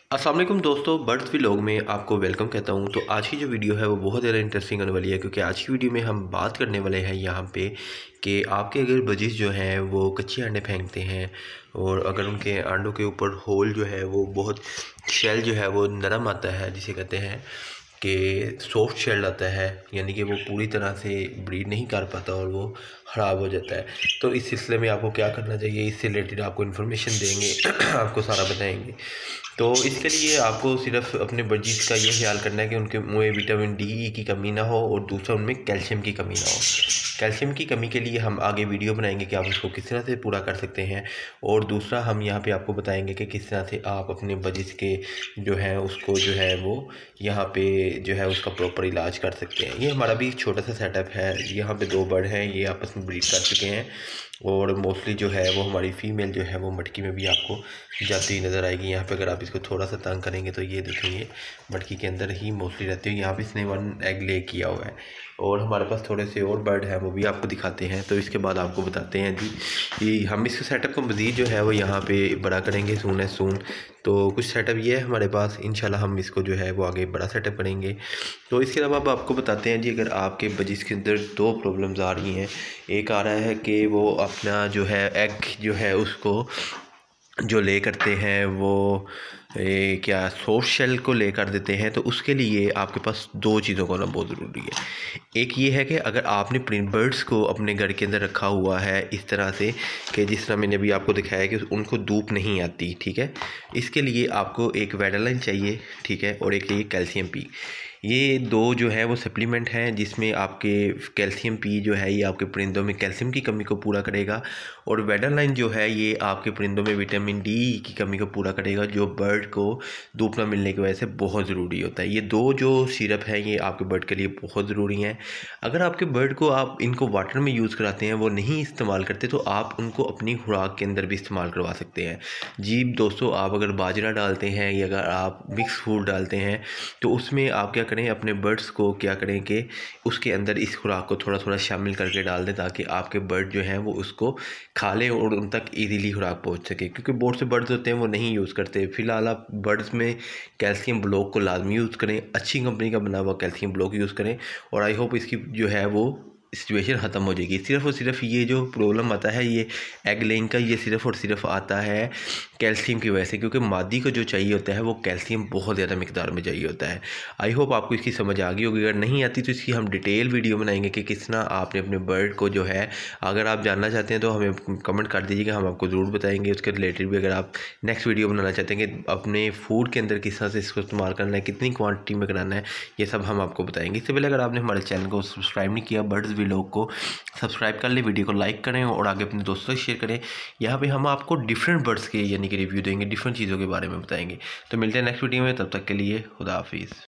अस्सलाम वालेकुम दोस्तों, बर्ड्स व्लॉग में आपको वेलकम कहता हूं। तो आज की जो वीडियो है वो बहुत ज़्यादा इंटरेस्टिंग होने वाली है, क्योंकि आज की वीडियो में हम बात करने वाले हैं यहाँ पे कि आपके अगर बजीज जो हैं वो कच्चे अंडे फेंकते हैं और अगर उनके अंडों के ऊपर होल जो है वो बहुत शेल जो है वो नरम आता है, जिसे कहते हैं कि सॉफ्ट शेल आता है, यानी कि वो पूरी तरह से ब्रीड नहीं कर पाता और वो ख़राब हो जाता है। तो इस सिलसिले में आपको क्या करना चाहिए, इससे रिलेटेड आपको इन्फॉर्मेशन देंगे आपको सारा बताएंगे। तो इसके लिए आपको सिर्फ अपने बर्जीज का ये ख्याल करना है कि उनके मुँह विटामिन डी की कमी ना हो और दूसरा उनमें कैल्शियम की कमी ना हो। कैल्शियम की कमी के लिए हम आगे वीडियो बनाएंगे कि आप उसको किस तरह से पूरा कर सकते हैं, और दूसरा हम यहाँ पे आपको बताएंगे कि किस तरह से आप अपने बर्जीज के जो है उसको जो है वो यहाँ पे जो है उसका प्रॉपर इलाज कर सकते हैं। ये हमारा भी छोटा सा सेटअप है। यहाँ पे दो बर्ड हैं, ये आपस में ब्रीड कर चुके हैं और मोस्टली जो है वो हमारी फ़ीमेल जो है वो मटकी में भी आपको जाती हुई नज़र आएगी। यहाँ पे अगर आप इसको थोड़ा सा तंग करेंगे तो ये देखेंगे मटकी के अंदर ही मोस्टली रहती है। यहाँ पे इसने 1 एग ले किया हुआ है और हमारे पास थोड़े से और बर्ड हैं, वो भी आपको दिखाते हैं। तो इसके बाद आपको बताते हैं जी कि हम इस सेटअप को मज़ीद जो है वो यहाँ पे बड़ा करेंगे सून है सून। तो कुछ सेटअप ये है हमारे पास, इंशाल्लाह हम इसको जो है वो आगे बड़ा सेटअप करेंगे। तो इसके अलावा अब आपको बताते हैं जी, अगर आपके बजीज के अंदर 2 प्रॉब्लम्स आ रही हैं। एक आ रहा है कि वो अपना जो है एग जो है उसको जो ले करते हैं वो क्या सॉफ्ट शेल को ले कर देते हैं। तो उसके लिए आपके पास 2 चीज़ों का होना बहुत ज़रूरी है। एक ये है कि अगर आपने प्रिंट बर्ड्स को अपने घर के अंदर रखा हुआ है इस तरह से कि जिस तरह मैंने अभी आपको दिखाया कि उनको धूप नहीं आती, ठीक है, इसके लिए आपको एक वेडालाइन चाहिए, ठीक है, और एक ये कैल्शियम पी। ये 2 जो है वो सप्लीमेंट हैं जिसमें आपके कैल्शियम पी जो है ये आपके परिंदों में कैल्शियम की कमी को पूरा करेगा, और वेडालाइन जो है ये आपके परिंदों में विटामिन डी की कमी को पूरा करेगा, जो बर्ड को धूप ना मिलने की वजह से बहुत ज़रूरी होता है। ये 2 जो सिरप हैं ये आपके बर्ड के लिए बहुत ज़रूरी हैं। अगर आपके बर्ड को आप इनको वाटर में यूज़ कराते हैं, वो नहीं इस्तेमाल करते, तो आप उनको अपनी खुराक के अंदर भी इस्तेमाल करवा सकते हैं। जी दोस्तों, आप अगर बाजरा डालते हैं या अगर आप मिक्स फूड डालते हैं तो उसमें आप क्या करें, अपने बर्ड्स को क्या करें कि उसके अंदर इस खुराक को थोड़ा थोड़ा शामिल करके डाल दें, ताकि आपके बर्ड जो हैं वो उसको खा लें और उन तक ईजीली खुराक पहुंच सके। क्योंकि बहुत से बर्ड्स होते हैं वो नहीं यूज़ करते। फ़िलहाल आप बर्ड्स में कैल्शियम ब्लॉक को लाजमी यूज़ करें, अच्छी कंपनी का बना हुआ कैल्शियम ब्लॉक यूज़ करें, और आई होप इसकी जो है वो सिचुएशन ख़त्म हो जाएगी। सिर्फ़ और सिर्फ ये जो प्रॉब्लम आता है ये एग लेइंग का, ये सिर्फ़ और सिर्फ आता है कैल्शियम की वजह से, क्योंकि मादी को जो चाहिए होता है वो कैल्शियम बहुत ज़्यादा मिकदार में चाहिए होता है। आई होप आपको इसकी समझ आ गई होगी। अगर नहीं आती तो इसकी हम डिटेल वीडियो बनाएंगे कि किस तरह आपने अपने बर्ड को जो है, अगर आप जानना चाहते हैं तो हमें कमेंट कर दीजिएगा, हम आपको ज़रूर बताएंगे। उसके रिलेटेड भी अगर आप नेक्स्ट वीडियो बनाना चाहते हैं कि अपने फूड के अंदर किस तरह से इसको इस्तेमाल करना है, कितनी क्वान्टिटी में कराना है, ये सब हम आपको बताएंगे। इससे पहले अगर आपने हमारे चैनल को सब्सक्राइब नहीं किया, बर्ड्स व्लॉग को सब्सक्राइब कर ले, वीडियो को लाइक करें और आगे अपने दोस्तों से शेयर करें। यहाँ पे हम आपको डिफरेंट बर्ड्स के यानी कि रिव्यू देंगे, डिफरेंट चीज़ों के बारे में बताएंगे। तो मिलते हैं नेक्स्ट वीडियो में, तब तक के लिए खुदा हाफिज़।